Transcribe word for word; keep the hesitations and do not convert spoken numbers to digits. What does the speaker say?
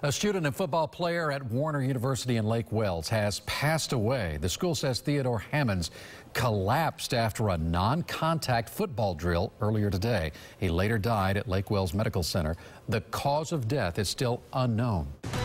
A student and football player at Warner University in Lake Wales has passed away. The school says Theodore Hammonds collapsed after a non-contact football drill earlier today. He later died at Lake Wales Medical Center. The cause of death is still unknown.